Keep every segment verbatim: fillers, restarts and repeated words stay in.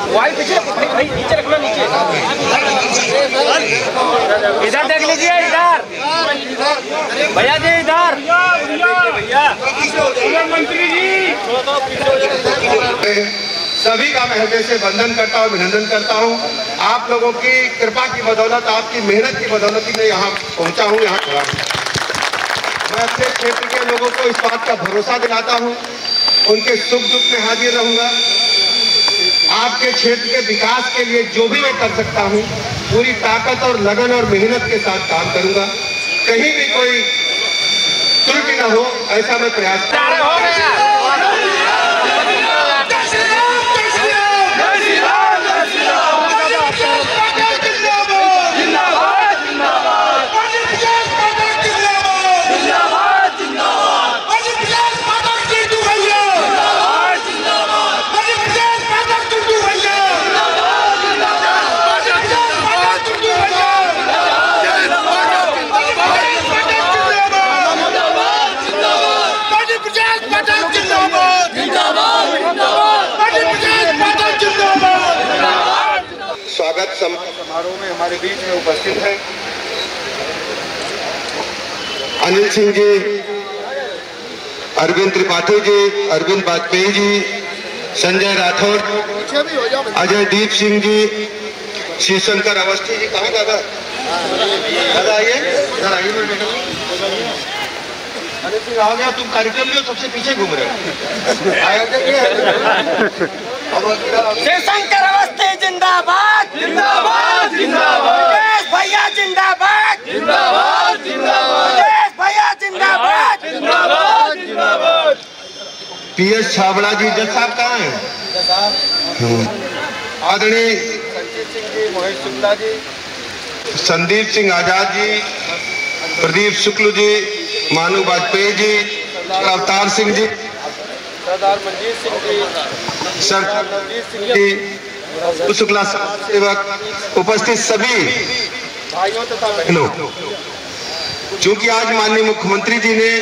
Y पीछे नीचे रखना, नीचे इधर देख लीजिए, इधर भैया जी, इधर भैया मंत्री जी। सभी का मैं हृदय से वंदन करता हूँ, अभिनंदन करता हूँ। आप लोगों की कृपा की बदौलत, आपकी मेहनत की बदौलत ही मैं यहाँ पहुँचा हूँ, यहाँ खड़ा हूँ। मैं अपने क्षेत्र के लोगों को इस बात का भरोसा दिलाता हूँ, उनके सुख दुख में हाजिर रहूंगा। आपके क्षेत्र के विकास के लिए जो भी मैं कर सकता हूँ पूरी ताकत और लगन और मेहनत के साथ काम करूंगा। कहीं भी कोई त्रुटि न हो ऐसा मैं प्रयास करूंगा। स्वागत समारोह में हमारे बीच में उपस्थित हैं अनिल सिंह जी, अरविंद त्रिपाठी जी, अरविंद वाजपेयी जी, संजय राठौर, अजय दीप सिंह जी, शिवशंकर अवस्थी जी। कहाँ दादा? दादा आइए, इधर आइए। अनिल सिंह आओ गया, तुम कार्यक्रम में सबसे पीछे घूम रहे हो। शिवशंकर अवस्थी जिंदाबाद, जिंदाबाद, जिंदाबाद। भैया जिंदाबाद, जिंदाबाद, जिंदाबाद। भैया जिंदाबाद, जिंदाबाद, जिंदाबाद। पी एस छाबड़ा जी, जज साहब कहाँ हैं? आदरणीय संजीत सिंह जी, मोहित शुक्ला जी, संदीप सिंह आजाद जी, प्रदीप शुक्ल जी, मानू वाजपेयी जी, अवतार सिंह जी, सरदार मनजीत सिंह जी, सरदार नवजीत सिंह जी, शुक्ला सेवक, उपस्थित सभी भाइयों तथा बहनों, चूंकि आज माननीय मुख्यमंत्री जी ने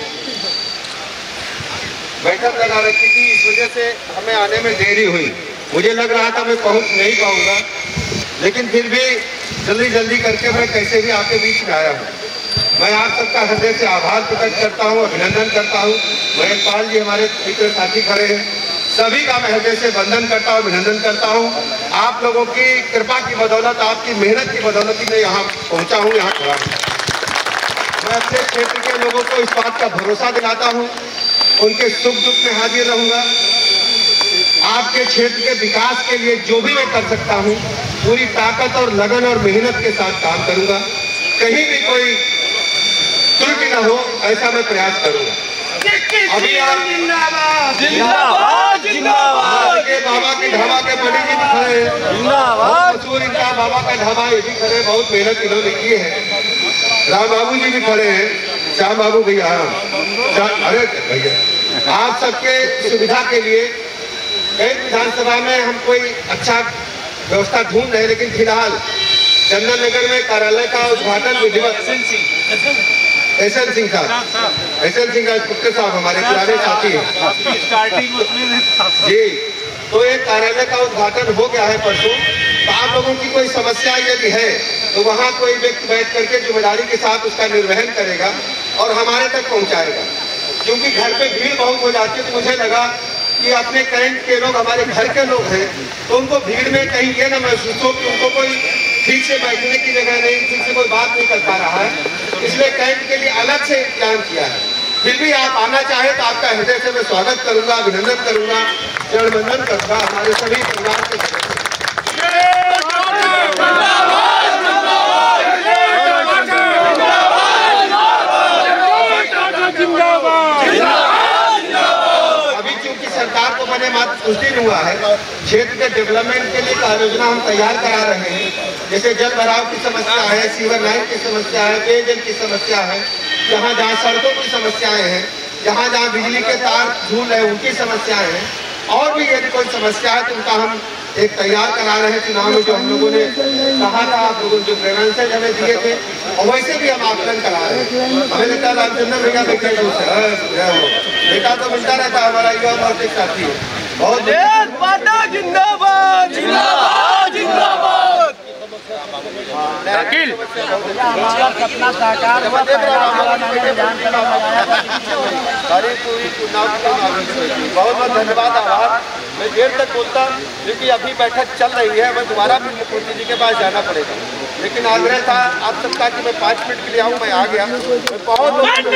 बैठक लगा रखी थी, इस वजह से हमें आने में देरी हुई। मुझे लग रहा था मैं पहुंच नहीं पाऊंगा, लेकिन फिर भी जल्दी जल्दी करके मैं कैसे भी आपके बीच में आया हूँ। मैं आप सबका हृदय से आभार प्रकट करता हूँ, अभिनंदन करता हूँ। महेशपाल जी हमारे मित्र साथी खड़े हैं, सभी का मैं हृदय से वंदन करता हूँ, अभिनंदन करता हूँ। आप लोगों की कृपा की बदौलत, आपकी मेहनत की बदौलत ही मैं यहाँ पहुँचा हूँ, यहाँ खड़ा हूँ। मैं अपने क्षेत्र के लोगों को इस बात का भरोसा दिलाता हूँ, उनके सुख दुख में हाजिर रहूंगा। आपके क्षेत्र के विकास के लिए जो भी मैं कर सकता हूँ पूरी ताकत और लगन और मेहनत के साथ काम करूंगा। कहीं भी कोई त्रुटि न हो ऐसा मैं प्रयास करूंगा। अभी आप जिंदाबाद, जिंदाबाद, जिंदाबाद। के बाबा के ढाबा के बड़ी जी भी खड़े हैं, जिंदाबाद। मशहूर इनका बाबा का ढाबा, ये भी खड़े, बहुत मेहनत इन्होंने की है। राम बाबू जी भी खड़े हैं, श्याम बाबू भैया, अरे भैया, आप सबके सुविधा के लिए कई विधानसभा में हम कोई अच्छा व्यवस्था ढूंढ रहे, लेकिन फिलहाल चंदन नगर में कार्यालय का उद्घाटन विधिवत एस एल सिंह साहब, एस एल सिंह राजपुत्र साहब हमारे पुराने साथी हैं जी, तो एक कार्यालय का उद्घाटन हो गया है परसों। तो आप लोगों की कोई समस्या यदि है तो वहाँ कोई व्यक्ति बैठ करके जिम्मेदारी के साथ उसका निर्वहन करेगा और हमारे तक पहुँचाएगा। क्योंकि घर पे भीड़ बहुत हो जाती है, तो मुझे लगा कि अपने कैंट के लोग हमारे घर के लोग हैं, तो उनको भीड़ में कहीं ये ना महसूस हो कि उनको कोई ठीक से बैठने की जगह नहीं, ठीक से कोई बात नहीं कर पा रहा है, इसलिए कैंट के लिए अलग से इंतजाम किया है। फिर भी आप आना चाहे तो आपका हृदय से मैं स्वागत करूंगा, अभिनंदन करूंगा, चरण वंदन करूंगा हमारे सभी परिवार के सदस्य। सरकार को बने मात्र कुछ दिन हुआ है, क्षेत्र के डेवलपमेंट के लिए कार्य योजना हम तैयार करा रहे हैं। जैसे जल भराव की समस्या है, सीवर लाइन की समस्या है, पेयजल की समस्या है, जहाँ जहाँ सड़कों की समस्याएं हैं, जहाँ जहाँ बिजली के तार झूल है उनकी समस्याएं हैं, और भी यदि कोई समस्या है तो उनका हम एक तैयार करा रहे हैं। चुनाव में जो हम लोगों ने कहा था, आप लोगों जो ग्रेवेंसेज हमें दिए थे, और वैसे भी हम आकलन करा रहे हैं। हमें लगता है रामचंद्र भैया बेटे बेटा तो मिलता रहता है, हमारा युवा मोर्चा साथी है। बहुत जिंदाबाद, हमारा सपना साकार हुआ। पहला वाला मैंने विधानसभा में लगाया था। सारी पूरी चुनाव की बहुत बहुत धन्यवाद, आभार। मैं देर तक बोलता क्योंकि अभी बैठक चल रही है, मैं दोबारा फिर मुख्यमंत्री जी के पास जाना पड़ेगा, लेकिन आग्रह था आप सबका कि मैं पाँच मिनट के लिए आऊँ, मैं आ गया। मैं बहुत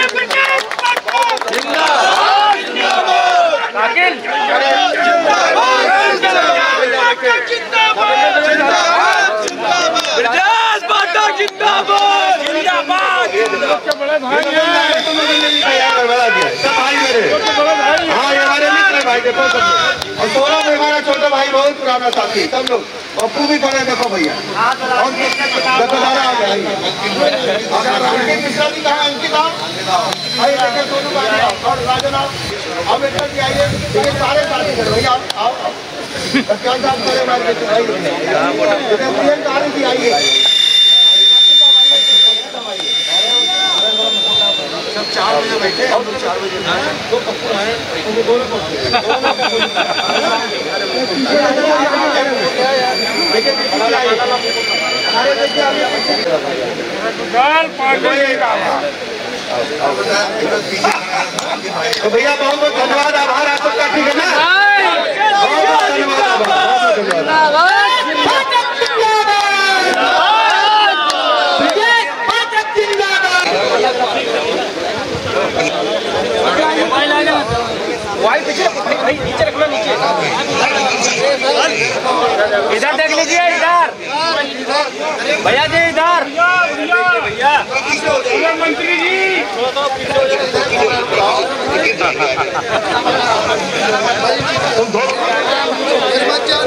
भाई देखो सब लोग, और सौरभ हमारा छोटा भाई बहुत पुराना साथी, सब लोग पप्पू भी खड़े देखो भैया, और देखो सारा आ गया। अंकित मिश्रा जी कहाँ? अंकित आओ, आइए देखो सोनू भाई और राजन आओ, अब एक भी आइए, ये सारे साथी खड़े भैया आओ। क्या साहब खड़े मार के भाई प्रियंका आ रही थी, आइए सब चार बजे बैठे और चार बजे दो कपूर आए, दोनों तो भैया बहुत बहुत धन्यवाद, आभार आप सबका, ठीक है ना? बहुत बहुत धन्यवाद, नीचे रखना, नीचे इधर देख लीजिए, इधर भैया जी, इधर भैया मंत्री जी।